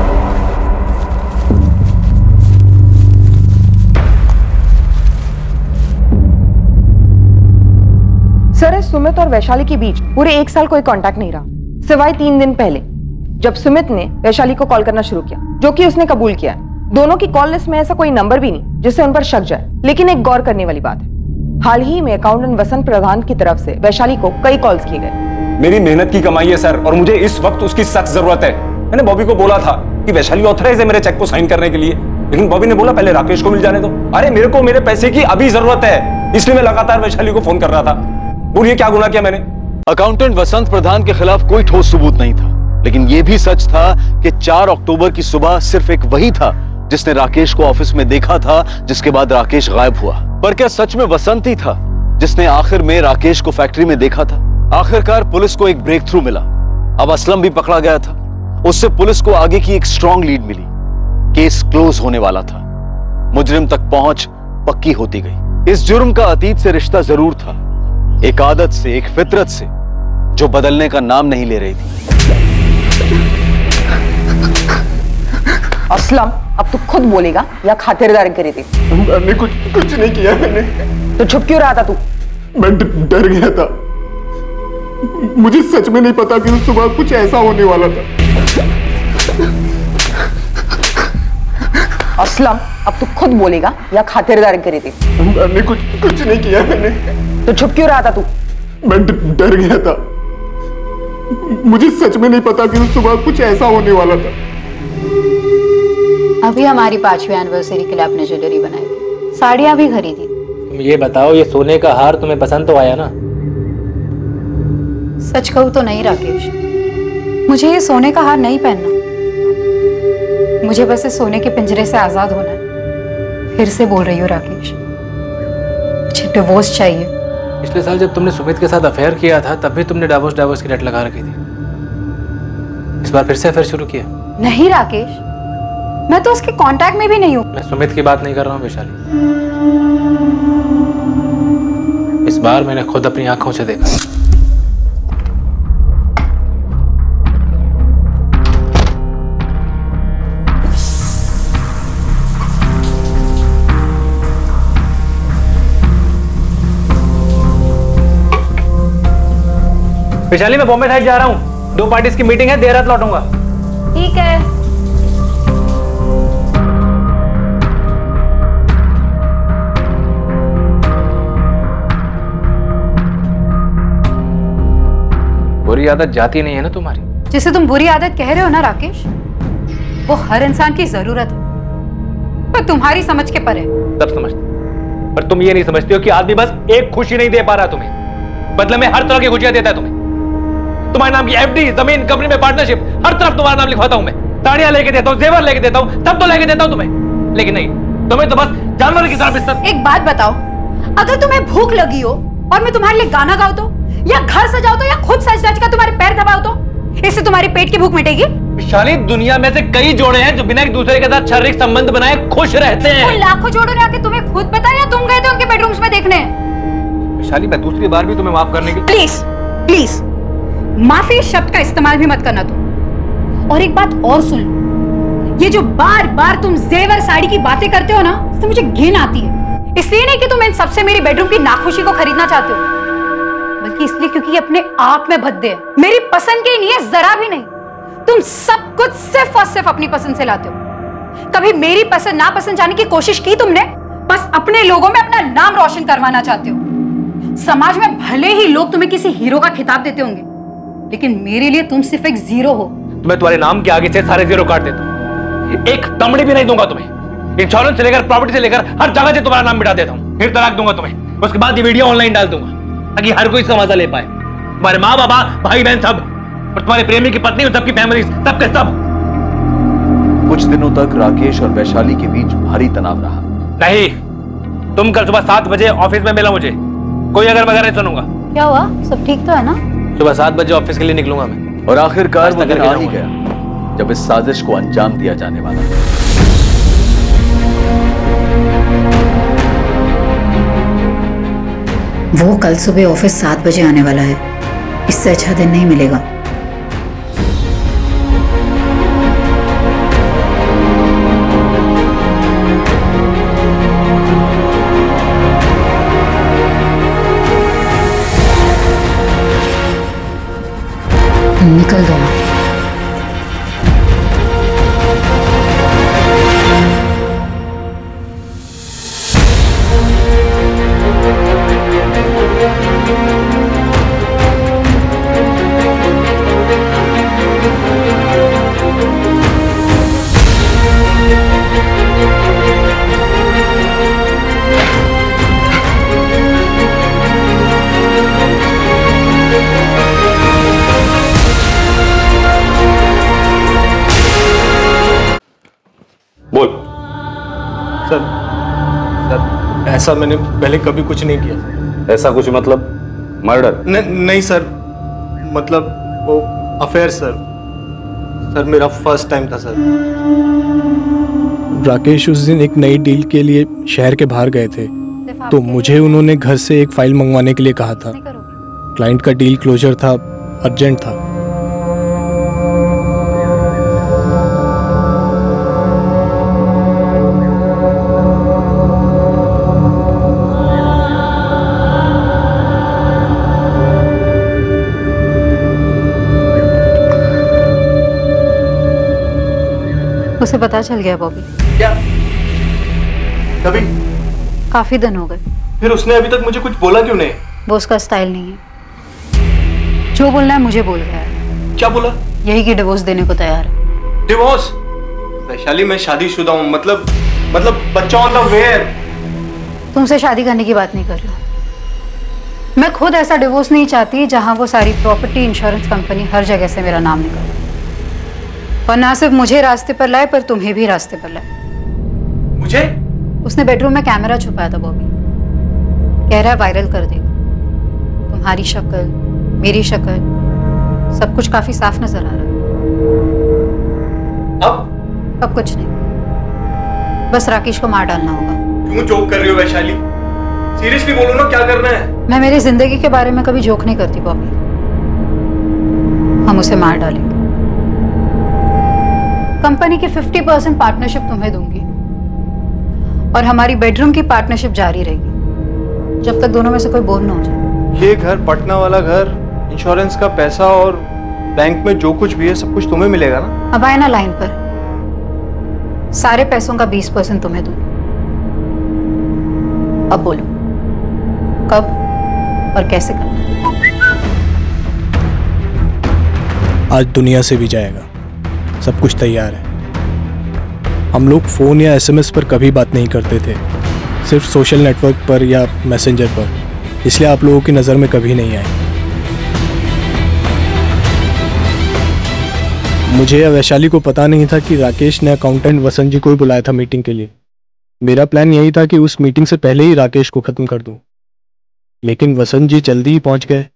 सर, सुमित और वैशाली के बीच पूरे एक साल कोई कांटेक्ट नहीं रहा, सिवाय तीन दिन पहले जब सुमित ने वैशाली को कॉल करना शुरू किया, जो कि उसने कबूल किया। दोनों की कॉल लिस्ट में ऐसा कोई नंबर भी नहीं जिससे उन पर शक जाए। लेकिन एक गौर करने वाली बात है, हाल ही में अकाउंटेंट वसंत प्रधान की तरफ से वैशाली को कई कॉल्स किए गए। मेरी मेहनत की कमाई है सर, और मुझे इस वक्त उसकी सख्त जरूरत है। मैंने बॉबी को बोला था कि वैशाली ऑथराइज है मेरे चेक को साइन करने के लिए, लेकिन बॉबी ने बोला पहले राकेश को मिल जाने दो। अरे मेरे को मेरे पैसे की अभी जरूरत है, इसलिए मैं लगातार वैशाली को फोन कर रहा था। बोलिए क्या गुनाह किया मैंने? अकाउंटेंट वसंत प्रधान के खिलाफ कोई ठोस सबूत नहीं था, लेकिन यह भी सच था कि चार अक्टूबर की सुबह सिर्फ एक वही था जिसने राकेश को ऑफिस में देखा था, जिसके बाद राकेश गायब हुआ। पर क्या सच में वसंत ही था जिसने आखिर में राकेश को फैक्ट्री में देखा था? आखिरकार पुलिस को एक ब्रेक थ्रू मिला। अब असलम भी पकड़ा गया था। उससे पुलिस को आगे की एक स्ट्रॉन्ग लीड मिली। केस क्लोज होने वाला था। मुजरिम तक पहुंच पक्की होती गई। इस जुर्म का अतीत से रिश्ता जरूर था, एक आदत से, एक फितरत से जो बदलने का नाम नहीं ले रही थी। असलम, अब तू खुद बोलेगा या खातिरदारी करी थी? मैंने कुछ कुछ नहीं किया। मैंने तो छुप क्यों रहा था तू? मैं डर गया था। मुझे सच में नहीं पता कि उस सुबह कुछ ऐसा होने वाला था। असलम, अब तू खुद बोलेगा या खातिरदारी करी थी? मैंने कुछ कुछ नहीं किया। मैंने तो छुप क्यों रहा था तू? मैं डर गया था। मुझे सच में नहीं पता कि उस सुबह कुछ ऐसा होने वाला था। अभी हमारी पांचवी एनिवर्सरी के लिए आपने ज्वेलरी बनाई थी, साड़ियां भी खरीदी। तुम ये बताओ, ये सोने का हार तुम्हें पसंद तो आया ना? सच कहूं तो नहीं राकेश, मुझे ये सोने का हार नहीं पहनना। मुझे बस इस सोने के पिंजरे से आजाद होना है। फिर से बोल रही हूँ राकेश, मुझे डिवोर्स चाहिए। पिछले साल जब तुमने सुमित के साथ अफेयर किया था तब भी तुमने डाइवोर्स डाइवोर्स की रट लगा रखी थी। इस बार फिर से अफेयर शुरू किया? नहीं राकेश, मैं तो उसके कांटेक्ट में भी नहीं हूँ। मैं सुमित की बात नहीं कर रहा हूँ वैशाली। इस बार मैंने खुद अपनी आंखों से देखा। वैशाली, मैं बॉम्बे साइड जा रहा हूँ। दो पार्टीज की मीटिंग है, देर रात लौटूंगा। ठीक है। बुरी आदत जाती नहीं है ना तुम्हारी? जिसे तुम बुरी आदत कह रहे हो ना राकेश, वो हर इंसान की जरूरत है, पर तुम्हारी समझ के परे। सब समझते, पर तुम ये नहीं समझते हो कि आदमी बस एक खुशी नहीं दे पा रहा तुम्हें, बदले में हर तरह की खुशियां देता है तुम्हें। तुम्हारे नाम की एफडी, जमीन, कंपनी में पार्टनरशिप, हर तरफ तुम्हारा नाम लिखवाता हूं मैं। साड़ियां लेके देता हूं, जेवर लेके देता हूं, सब तो लेके देता हूं तुम्हें, लेकिन नहीं, तुम्हें तो बस जानवर की तरह बिस्तर। एक बात बताओ, अगर तुम्हें भूख लगी हो और मैं तुम्हारे लिए गाना गाऊं तो, या घर सजाओ तो, या खुद सज सज कर तुम्हारे पैर दबाओ तो, इससे तुम्हारे पेट की भूख मिटेगी? विशाली, दुनिया में से कई जोड़े हैं जो बिना एक दूसरे के साथ शारीरिक संबंध बनाए खुश रहते हैं। तो लाखों जोड़ों ने आके तुम्हें खुद बताया, तुम गए थे उनके बेडरूम्स में देखने? विशाली, मैं दूसरी बार भी तुम्हें माफ करने की। प्लीज प्लीज माफी शब्द का इस्तेमाल भी मत करना तुम। और एक बात और सुन लो, ये जो बार बार तुम जेवर साड़ी की बातें करते हो ना, इससे मुझे घिन आती है। इसलिए नहीं कि तुम इन सबसे मेरी बेडरूम की नाखुशी को खरीदना चाहते हो, बल्कि इसलिए क्योंकि ये अपने आप में भद्दे है, मेरी पसंद के नहीं है, जरा भी नहीं। तुम सब कुछ सिर्फ और सिर्फ अपनी पसंद से लाते हो। कभी मेरी पसंद ना पसंद जाने की कोशिश की तुमने? बस अपने लोगों में अपना नाम रोशन करवाना चाहते हो। समाज में भले ही लोग तुम्हें किसी हीरो का खिताब देते होंगे, लेकिन मेरे लिए तुम सिर्फ एक जीरो हो। मैं तुम्हारे नाम के आगे से सारे जीरो काट देता हूं, एक तमड़ी भी नहीं दूंगा तुम्हें। इंश्योरेंस से लेकर प्रॉपर्टी से लेकर हर जगह से तुम्हारा नाम मिटा देता हूं, फिर तलाक दूंगा तुम्हें। उसके बाद ये वीडियो ऑनलाइन डाल दूंगा ताकि हर कोई इसका मजा ले पाए, तुम्हारे माँ बाबा, भाई बहन सब, और तुम्हारे प्रेमी की पत्नी, सबकी फैमिली, सबके सब। कुछ दिनों तक राकेश और वैशाली के बीच भारी तनाव रहा। नहीं, तुम कल सुबह सात बजे ऑफिस में मिला मुझे, कोई अगर वगैरह नहीं सुनूंगा। क्या हुआ, सब ठीक तो है ना? सुबह सात बजे ऑफिस के लिए निकलूंगा मैं। और आखिरकार वो दिन आ ही गया जब इस साजिश को अंजाम दिया जाने वाला था। वो कल सुबह ऑफिस सात बजे आने वाला है, इससे अच्छा दिन नहीं मिलेगा। निकल गया। ऐसा मैंने पहले कभी कुछ नहीं किया। ऐसा कुछ मतलब मर्डर? न, नहीं सर, मतलब वो अफेयर सर। सर मेरा फर्स्ट टाइम था सर। राकेश उस दिन एक नई डील के लिए शहर के बाहर गए थे, तो मुझे उन्होंने घर से एक फाइल मंगवाने के लिए कहा था। क्लाइंट का डील क्लोजर था, अर्जेंट था। उसे पता चल गया बॉबी। क्या? कभी? काफी दिन हो गए। फिर उसने अभी तक मुझे कुछ बोला क्यों नहीं? वो उसका स्टाइल नहीं है। जो बोलना है मुझे बोल गया है। क्या बोला? यही कि डिवोर्स देने को तैयार है। डिवोर्स? वैशाली मैं शादीशुदा हूँ, मतलब मतलब बच्चा ऑन द वे है। तुमसे शादी करने की बात नहीं कर रही हूँ। मैं खुद ऐसा डिवोर्स नहीं चाहती जहाँ वो सारी प्रॉपर्टी, इंश्योरेंस कंपनी, हर जगह से मेरा नाम निकाले, और ना सिर्फ मुझे रास्ते पर लाए पर तुम्हें भी रास्ते पर लाए। मुझे? उसने बेडरूम में कैमरा छुपाया था बॉबी। कह रहा है वायरल कर देगा। तुम्हारी शक्ल, मेरी शक्ल, सब कुछ काफी साफ नजर आ रहा है। अब? अब कुछ नहीं, बस राकेश को मार डालना होगा। क्यों जोक कर रही हो वैशाली? सीरियसली बोलो ना, क्या करना है? मैं मेरी जिंदगी के बारे में कभी जोक नहीं करती बॉबी। हम उसे मार डालेंगे। कंपनी की फिफ्टी परसेंट पार्टनरशिप तुम्हें दूंगी और हमारी बेडरूम की पार्टनरशिप जारी रहेगी जब तक दोनों में से कोई बोर ना हो जाए। ये घर, पटना वाला घर, इंश्योरेंस का पैसा और बैंक में जो कुछ भी है सब कुछ तुम्हें मिलेगा ना? अब आए ना लाइन पर। सारे पैसों का बीस परसेंट तुम्हें दूंगी। अब बोलो कब और कैसे करना? आज दुनिया से भी जाएगा, सब कुछ तैयार है। हम लोग फोन या एसएमएस पर कभी बात नहीं करते थे, सिर्फ सोशल नेटवर्क पर या मैसेंजर पर, इसलिए आप लोगों की नज़र में कभी नहीं आए। मुझे या वैशाली को पता नहीं था कि राकेश ने अकाउंटेंट वसंत जी को ही बुलाया था मीटिंग के लिए। मेरा प्लान यही था कि उस मीटिंग से पहले ही राकेश को खत्म कर दूं, लेकिन वसंत जी जल्दी ही पहुंच गए।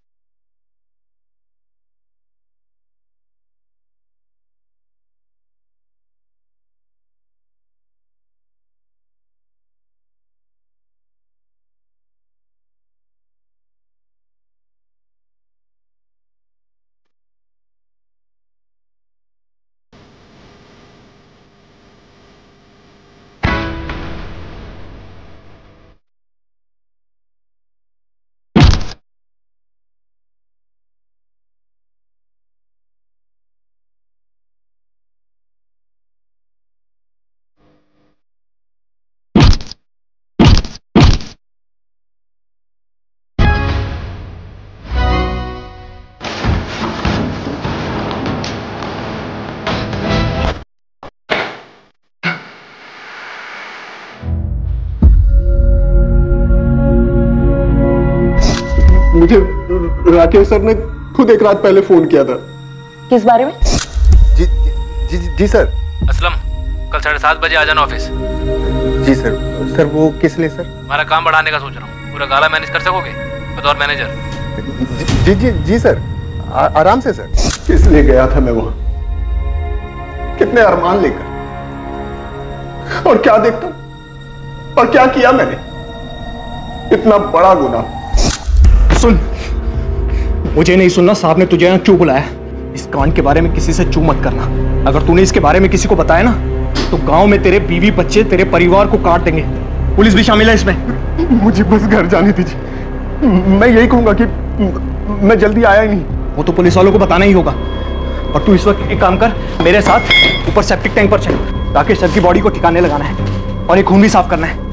मुझे राकेश सर ने खुद एक रात पहले फोन किया था। किस बारे में? जी जी जी, जी सर। असलम, कल साढ़े सात बजे आ जाना ऑफिस। जी सर। सर वो किस लिए सर? हमारा काम बढ़ाने का सोच रहा हूँ। पूरा गाला मैनेज कर सकोगे बतौर मैनेजर? जी जी जी सर, आ, आराम से सर। किस लिए गया था मैं वहां? कितने अरमान लेकर, और क्या देखता हूं, और क्या किया मैंने? इतना बड़ा गुनाह। सुन, मुझे नहीं सुनना, साहब ने तुझे यहाँ क्यों बुलाया? इस कांड के बारे में किसी से चू मत करना। अगर तूने इसके बारे में किसी को बताया ना तो गांव में तेरे बीवी बच्चे, तेरे परिवार को काट देंगे। पुलिस भी शामिल है इसमें। मुझे बस घर जाने दीजिए। मैं यही कहूंगा कि मैं जल्दी आया ही नहीं। वो तो पुलिस वालों को बताना ही होगा। और तू इस वक्त एक काम कर, मेरे साथ ऊपर सेप्टिक टैंक पर चल। राकेश सर की बॉडी को ठिकाने लगाना है और एक खून भी साफ करना है।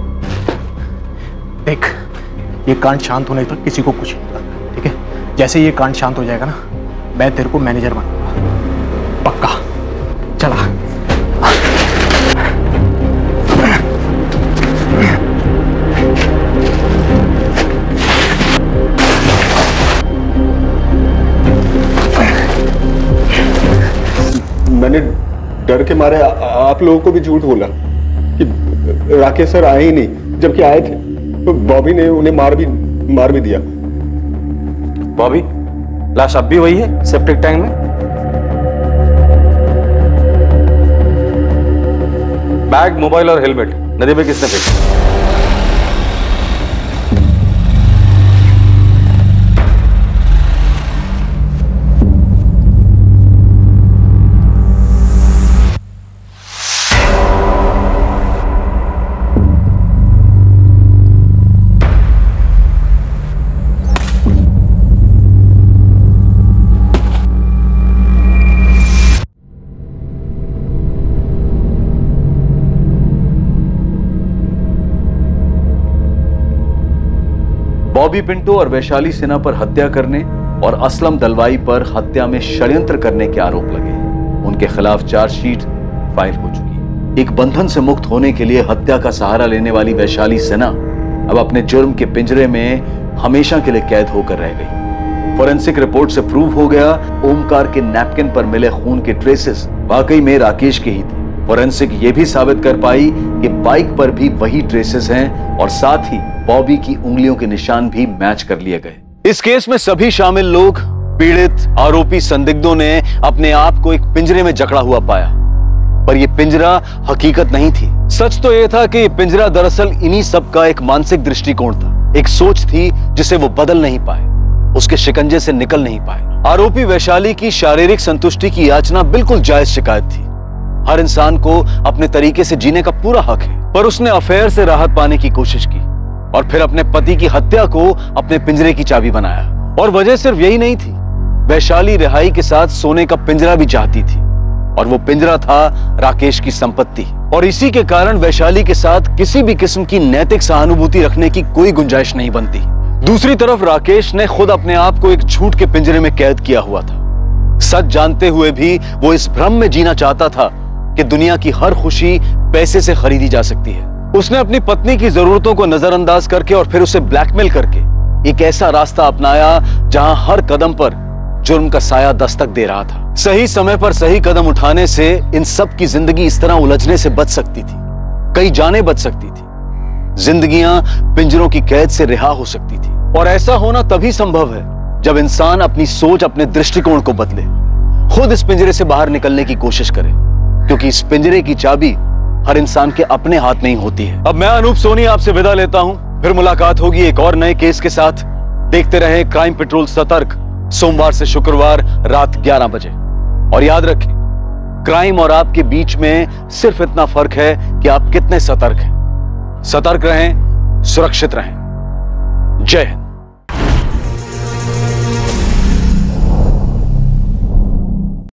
देख, ये कांड शांत होने तक किसी को कुछ नहीं करना, ठीक है? जैसे ये कांड शांत हो जाएगा ना, मैं तेरे को मैनेजर बनाऊंगा, पक्का। चला। मैंने डर के मारे आ, आप लोगों को भी झूठ बोला कि राकेश सर आए ही नहीं। जबकि आए थे तो बॉबी ने उन्हें मार भी मार भी दिया। बॉबी, लाश अब भी वही है सेप्टिक टैंक में? बैग, मोबाइल और हेलमेट नदी में किसने फेंका? बॉबी पिंटो और वैशाली सिन्हा पर हत्या करने और असलम दलवाई पर हत्या में षड्यंत्र करने के आरोप लगे। उनके खिलाफ चार्जशीट फाइल हो चुकी है। एक बंधन से मुक्त होने के लिए हत्या का सहारा लेने वाली वैशाली सिन्हा अब अपने जुर्म के पिंजरे में हमेशा के लिए कैद होकर रह गई। फोरेंसिक रिपोर्ट से प्रूव हो गया ओमकार के नैपकिन पर मिले खून के ट्रेसेस वाकई में राकेश के ही थे। फोरेंसिक ये भी साबित कर पाई कि बाइक पर भी वही ट्रेसेस हैं और साथ ही बॉबी की उंगलियों के निशान भी मैच कर लिए गए। इस केस में सभी शामिल लोग, पीड़ित, आरोपी, संदिग्धों ने अपने आप को एक पिंजरे में जकड़ा हुआ पाया, पर यह पिंजरा हकीकत नहीं थी। सच तो यह था कि यह पिंजरा दरअसल इन्हीं सब का एक मानसिक दृष्टिकोण था, एक सोच थी जिसे वो बदल नहीं पाए, उसके शिकंजे से निकल नहीं पाए। आरोपी वैशाली की शारीरिक संतुष्टि की याचना बिल्कुल जायज शिकायत थी। हर इंसान को अपने तरीके से जीने का पूरा हक है, पर उसने अफेयर से राहत पाने की कोशिश की और फिर अपने पति की हत्या को अपने पिंजरे की चाबी बनाया। और वजह सिर्फ यही नहीं थी, वैशाली रिहाई के साथ सोने का पिंजरा भी चाहती थी और वो पिंजरा था राकेश की संपत्ति। और इसी के कारण वैशाली के साथ किसी भी किस्म की नैतिक सहानुभूति रखने की कोई गुंजाइश नहीं बनती। दूसरी तरफ राकेश ने खुद अपने आप को एक झूठ के पिंजरे में कैद किया हुआ था। सच जानते हुए भी वो इस भ्रम में जीना चाहता था कि दुनिया की हर खुशी पैसे से खरीदी जा सकती है। उसने अपनी पत्नी की जरूरतों को नजरअंदाज करके और फिर उसे ब्लैकमेल करके एक ऐसा रास्ता अपनाया जहां हर कदम पर जुर्म का साया दस्तक दे रहा था। सही समय पर सही कदम उठाने से इन सब की जिंदगी इस तरह उलझने से बच सकती थी, कई जानें बच सकती थी, जिंदगियां पिंजरों की कैद से रिहा हो सकती थी। और ऐसा होना तभी संभव है जब इंसान अपनी सोच, अपने दृष्टिकोण को बदले, खुद इस पिंजरे से बाहर निकलने की कोशिश करे, क्योंकि इस पिंजरे की चाबी हर इंसान के अपने हाथ में ही होती है। अब मैं अनूप सोनी आपसे विदा लेता हूं, फिर मुलाकात होगी एक और नए केस के साथ। देखते रहें क्राइम पेट्रोल सतर्क, सोमवार से शुक्रवार रात ग्यारह बजे। और याद रखें, क्राइम और आपके बीच में सिर्फ इतना फर्क है कि आप कितने सतर्क हैं। सतर्क रहें, सुरक्षित रहें। जय हिंद।